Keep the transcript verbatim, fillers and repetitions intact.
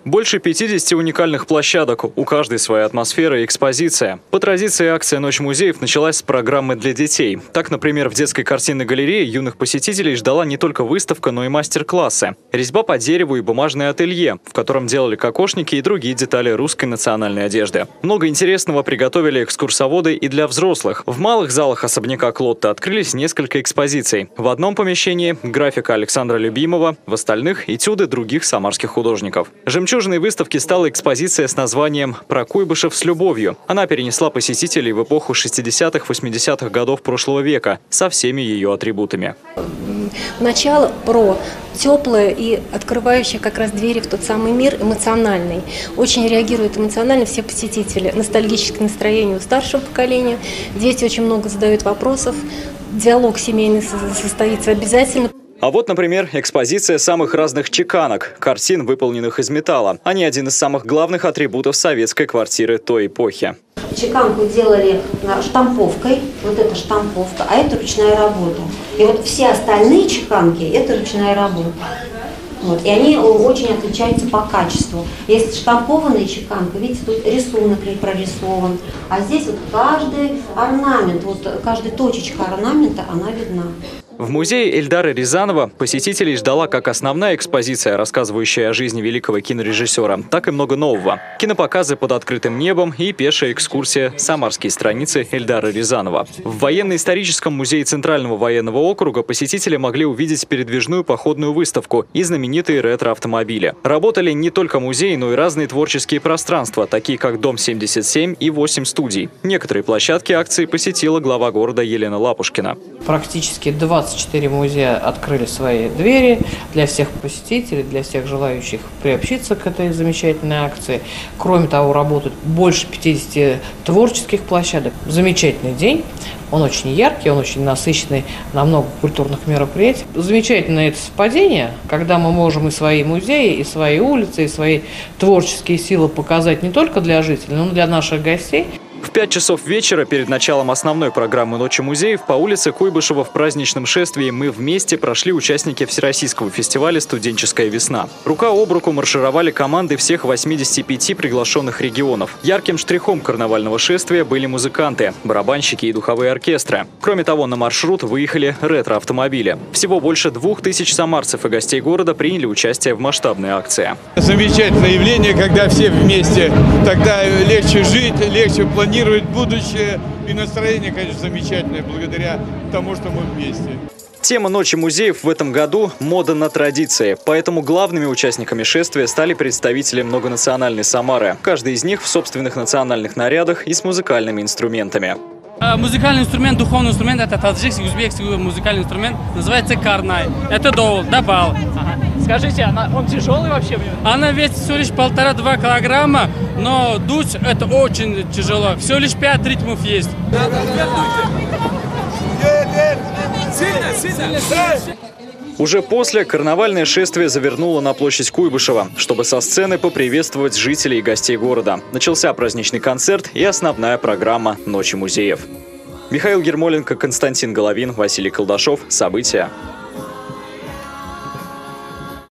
Больше пятидесяти уникальных площадок, у каждой своя атмосфера и экспозиция. По традиции акция «Ночь музеев» началась с программы для детей. Так, например, в детской картинной галерее юных посетителей ждала не только выставка, но и мастер-классы. Резьба по дереву и бумажное ателье, в котором делали кокошники и другие детали русской национальной одежды. Много интересного приготовили экскурсоводы и для взрослых. В малых залах особняка Клотта открылись несколько экспозиций. В одном помещении – графика Александра Любимова, в остальных – этюды других самарских художников. Жемчужиной выставки стала экспозиция с названием «Про Куйбышев с любовью». Она перенесла посетителей в эпоху шестидесятых-восьмидесятых годов прошлого века со всеми ее атрибутами. Начало про теплое и открывающее как раз двери в тот самый мир эмоциональный. Очень реагируют эмоционально все посетители. Ностальгическое настроение у старшего поколения. Дети очень много задают вопросов. Диалог семейный состоится обязательно. А вот, например, экспозиция самых разных чеканок, картин, выполненных из металла. Они один из самых главных атрибутов советской квартиры той эпохи. Чеканку делали штамповкой, вот это штамповка, а это ручная работа. И вот все остальные чеканки – это ручная работа. Вот. И они очень отличаются по качеству. Есть штампованная чеканка, видите, тут рисунок прорисован. А здесь вот каждый орнамент, вот каждая точечка орнамента, она видна. В музее Эльдара Рязанова посетителей ждала как основная экспозиция, рассказывающая о жизни великого кинорежиссера, так и много нового. Кинопоказы под открытым небом и пешая экскурсия «Самарские страницы» Эльдара Рязанова. В военно-историческом музее Центрального военного округа посетители могли увидеть передвижную походную выставку и знаменитые ретро-автомобили. Работали не только музеи, но и разные творческие пространства, такие как Дом семьдесят семь и восемь студий. Некоторые площадки акции посетила глава города Елена Лапушкина. Практически двадцать четыре музея открыли свои двери для всех посетителей, для всех желающих приобщиться к этой замечательной акции. Кроме того, работают больше пятидесяти творческих площадок. Замечательный день. Он очень яркий, он очень насыщенный на много культурных мероприятий. Замечательное это совпадение, когда мы можем и свои музеи, и свои улицы, и свои творческие силы показать не только для жителей, но и для наших гостей. В пять часов вечера перед началом основной программы «Ночи музеев» по улице Куйбышева в праздничном шествии «Мы вместе» прошли участники Всероссийского фестиваля «Студенческая весна». Рука об руку маршировали команды всех восьмидесяти пяти приглашенных регионов. Ярким штрихом карнавального шествия были музыканты, барабанщики и духовые оркестры. Кроме того, на маршрут выехали ретро-автомобили. Всего больше двух тысяч самарцев и гостей города приняли участие в масштабной акции. Замечательное явление, когда все вместе. Тогда легче жить, легче планировать будущее, и настроение, конечно, замечательное благодаря тому, что мы вместе. Тема «Ночи музеев» в этом году – мода на традиции. Поэтому главными участниками шествия стали представители многонациональной Самары. Каждый из них в собственных национальных нарядах и с музыкальными инструментами. Музыкальный инструмент, духовный инструмент – это таджикский, узбекский музыкальный инструмент, называется карнай. Это доул, дабал. Ага. Скажите, она, он тяжелый вообще? Она весит всего лишь полтора-два килограмма, но дуть это очень тяжело. Всего лишь пять ритмов есть. Уже после карнавальное шествие завернуло на площадь Куйбышева, чтобы со сцены поприветствовать жителей и гостей города. Начался праздничный концерт и основная программа «Ночи музеев». Михаил Ермоленко, Константин Головин, Василий Колдашов. События.